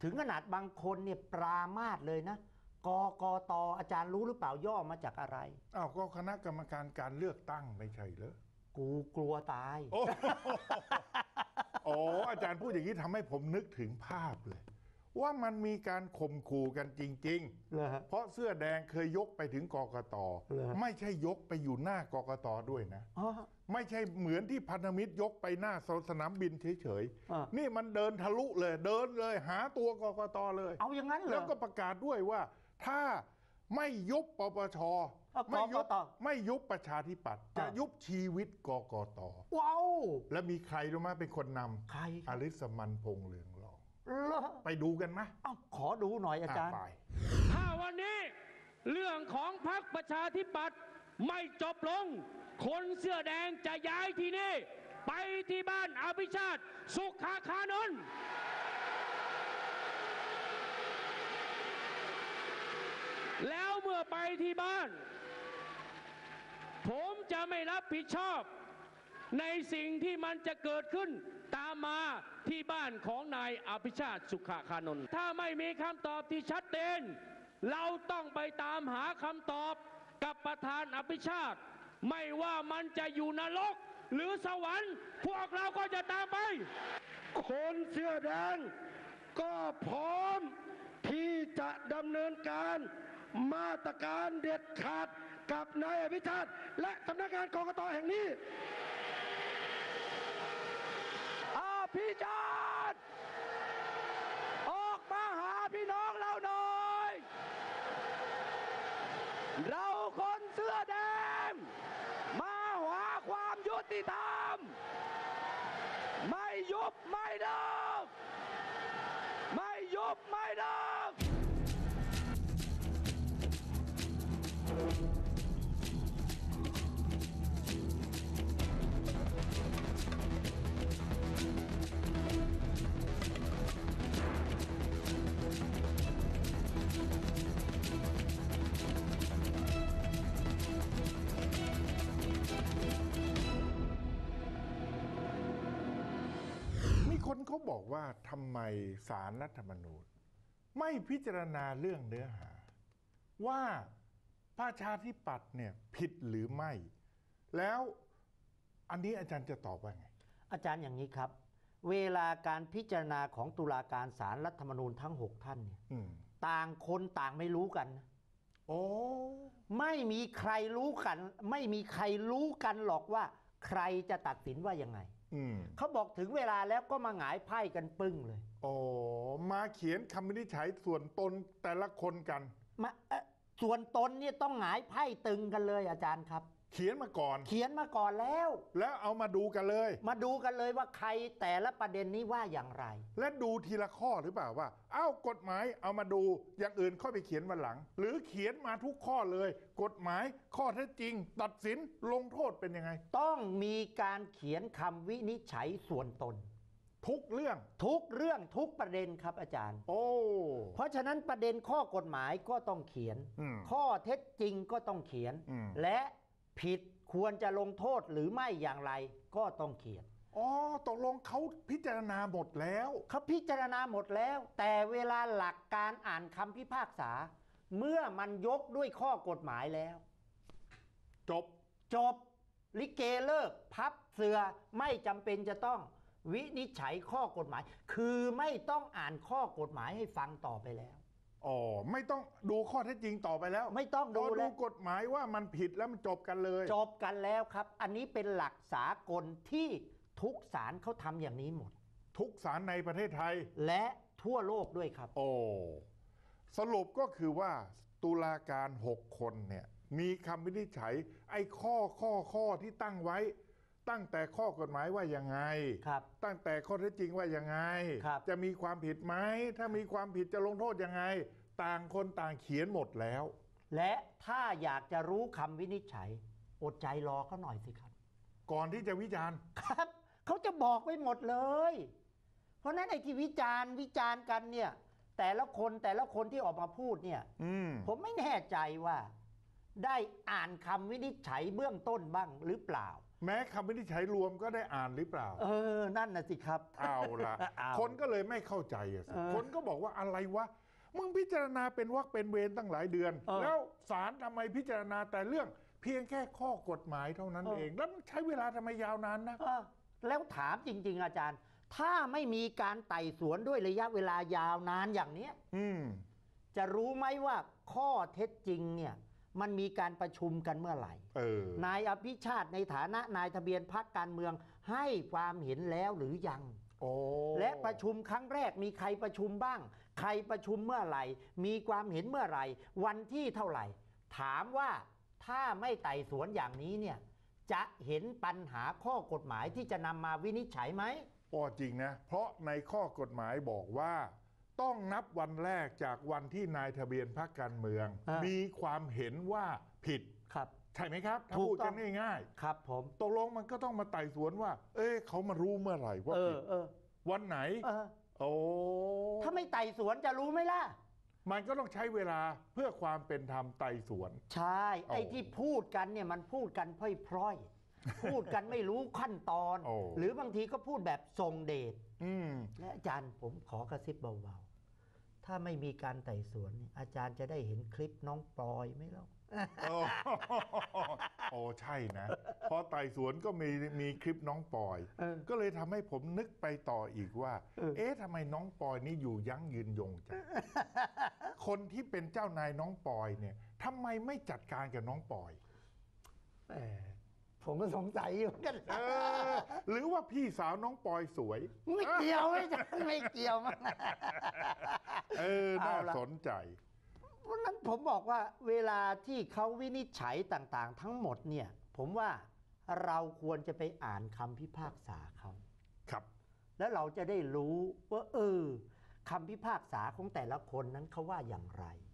ถึงขนาดบางคนเนี่ยปรามาสเลยนะกกต.อาจารย์รู้หรือเปล่าย่อมาจากอะไรอ้าวก็คณะกรรมการการเลือกตั้งไม่ใช่เหรอกูกลัวตายอ๋ออาจารย์พูดอย่างนี้ทำให้ผมนึกถึงภาพเลยว่ามันมีการข่มขู่กันจริงๆเพราะเสื้อแดงเคยยกไปถึงกกต.ไม่ใช่ยกไปอยู่หน้ากกต.ด้วยนะไม่ใช่เหมือนที่พันธมิตรยกไปหน้าสนามบินเฉยๆนี่มันเดินทะลุเลยเดินเลยหาตัวกกต.เลยเอาอย่างนั้นเหรอแล้วก็ประกาศด้วยว่าถ้าไม่ยุบปปชไม่ยุบประชาธิปัตย์จะยุบชีวิตกกต. ว้าวและมีใครรู้ไหมเป็นคนนำใครอฤสมันพงษ์เรืองรองไปดูกันไหมขอดูหน่อยอาจารย์ถ้าวันนี้เรื่องของพรรคประชาธิปัตย์ไม่จบลงคนเสื้อแดงจะย้ายที่นี่ไปที่บ้านอภิชาติสุขาคานนท์แล้วเมื่อไปที่บ้านผมจะไม่รับผิดชอบในสิ่งที่มันจะเกิดขึ้นตามมาที่บ้านของนายอภิชาติสุขาคานนท์ถ้าไม่มีคำตอบที่ชัดเจนเราต้องไปตามหาคำตอบกับประธานอภิชาติไม่ว่ามันจะอยู่นรกหรือสวรรค์พวกเราก็จะตามไปคนเสื้อแดงก็พร้อมที่จะดำเนินการมาตรการเด็ดขาดกับนายอภิชาติและสำนักงานกกต.แห่งนี้อภิชาติออกมาหาพี่น้องเราหน่อยเราคนเสื้อแดงมาหาความยุติธรรมไม่ยุบไม่เลิกไม่ยุบไม่เลิกคนเขาบอกว่าทำไมศาลรัฐธรรมนูญไม่พิจารณาเรื่องเนื้อหาว่าประชาธิปัตย์เนี่ยผิดหรือไม่แล้วอันนี้อาจารย์จะตอบว่าไงอาจารย์อย่างนี้ครับเวลาการพิจารณาของตุลาการศาลรัฐธรรมนูญทั้ง6ท่านเนี่ยต่างคนต่างไม่รู้กันโอ้ไม่มีใครรู้กันไม่มีใครรู้กันหรอกว่าใครจะตัดสินว่ายังไงเขาบอกถึงเวลาแล้วก็มาหงายไพ่กันปึ้งเลยโอ้มาเขียนคำวินิจฉัยส่วนตนแต่ละคนกันมาส่วนตนเนี่ยต้องหงายไพ่ตึงกันเลยอาจารย์ครับเขียนมาก่อนแล้วเอามาดูกันเลยว่าใครแต่ละประเด็นนี้ว่าอย่างไรและดูทีละข้อหรือเปล่าว่ากฎหมายเอามาดูอย่างอื่นค่อยไปเขียนวันหลังหรือเขียนมาทุกข้อเลยกฎหมายข้อเท็จจริงตัดสินลงโทษเป็นยังไงต้องมีการเขียนคำวินิจฉัยส่วนตนทุกเรื่องทุกประเด็นครับอาจารย์เพราะฉะนั้นประเด็นข้อกฎหมายก็ต้องเขียนข้อเท็จจริงก็ต้องเขียนและผิดควรจะลงโทษหรือไม่อย่างไรก็ต้องเขียนตกลงเขาพิจารณาหมดแล้วเขาพิจารณาหมดแล้วแต่เวลาหลักการอ่านคำพิพากษาเมื่อมันยกด้วยข้อกฎหมายแล้วจบลิเกเลิกพับเสือไม่จำเป็นจะต้องวินิจฉัยข้อกฎหมายคือไม่ต้องอ่านข้อกฎหมายให้ฟังต่อไปแล้วไม่ต้องดูข้อเท็จจริงต่อไปแล้วไม่ต้องดูแล้วกฎหมายว่ามันผิดแล้วมันจบกันแล้วครับอันนี้เป็นหลักสากลที่ทุกศาลเขาทำอย่างนี้หมดทุกศาลในประเทศไทยและทั่วโลกด้วยครับสรุปก็คือว่าตุลาการ6คนเนี่ยมีคำวินิจฉัยไอ้ข้อที่ตั้งไว้ตั้งแต่ข้อกฎหมายว่ายังไงตั้งแต่ข้อเท็จจริงว่ายังไงจะมีความผิดไหมถ้ามีความผิดจะลงโทษยังไงต่างคนต่างเขียนหมดแล้วและถ้าอยากจะรู้คำวินิจฉัยอดใจรอเขาหน่อยสิครับก่อนที่จะวิจารณ์ครับเขาจะบอกไว้หมดเลยเพราะนั้นไอ้ที่วิจารณ์กันเนี่ยแต่ละคนที่ออกมาพูดเนี่ยผมไม่แน่ใจว่าได้อ่านคำวินิจฉัยเบื้องต้นบ้างหรือเปล่าแม้คำวินิจฉัยรวมก็ได้อ่านหรือเปล่านั่นน่ะสิครับเอาละคนก็เลยไม่เข้าใจสิคนก็บอกว่าอะไรวะมึงพิจารณาเป็นวรรคเป็นเวรตั้งหลายเดือนแล้วศาลทำไมพิจารณาแต่เรื่องเพียงแค่ข้อกฎหมายเท่านั้นเองแล้วใช้เวลาทำไมยาวนานนะแล้วถามจริงๆอาจารย์ถ้าไม่มีการไต่สวนด้วยระยะเวลายาวนานอย่างนี้จะรู้ไหมว่าข้อเท็จจริงเนี่ยมันมีการประชุมกันเมื่อไหร่นายอภิชาติในฐานะนายทะเบียนพรรคการเมืองให้ความเห็นแล้วหรือยังและประชุมครั้งแรกมีใครประชุมบ้างใครประชุมเมื่อไหร่มีความเห็นเมื่อไหร่วันที่เท่าไหร่ถามว่าถ้าไม่ไต่สวนอย่างนี้เนี่ยจะเห็นปัญหาข้อกฎหมายที่จะนำมาวินิจฉัยไหมจริงนะเพราะในข้อกฎหมายบอกว่าต้องนับวันแรกจากวันที่นายทะเบียนพรรคการเมืองมีความเห็นว่าผิดครับใช่ไหมครับถ้าพูดกันง่ายๆครับผมตกลงมันก็ต้องมาไต่สวนว่าเขามารู้เมื่อไหร่ว่าผิดวันไหนถ้าไม่ไต่สวนจะรู้ไหมล่ะมันก็ต้องใช้เวลาเพื่อความเป็นธรรมไต่สวนใช่ไอ้ที่พูดกันเนี่ยมันพูดกันพร่อยๆพูดกันไม่รู้ขั้นตอนหรือบางทีก็พูดแบบทรงเดชและอาจารย์ผมขอกระซิบเบาๆถ้าไม่มีการไต่สวนอาจารย์จะได้เห็นคลิปน้องปอยไหมล่ะใช่นะพอไต่สวนก็มีคลิปน้องปอยก็เลยทำให้ผมนึกไปต่ออีกว่าทำไมน้องปอยนี่อยู่ยั้งยืนยงจังคนที่เป็นเจ้านายน้องปอยเนี่ยทำไมไม่จัดการกับน้องปอยผมก็สงสัยอยู่กันหรือว่าพี่สาวน้องปอยสวยไม่เกี่ยวไม่เกี่ยวมั้งน่าสนใจเพราะนั้นผมบอกว่าเวลาที่เขาวินิจฉัยต่างๆทั้งหมดเนี่ยผมว่าเราควรจะไปอ่านคำพิพากษาเขาครับแล้วเราจะได้รู้ว่าคำพิพากษาของแต่ละคนนั้นเขาว่าอย่างไร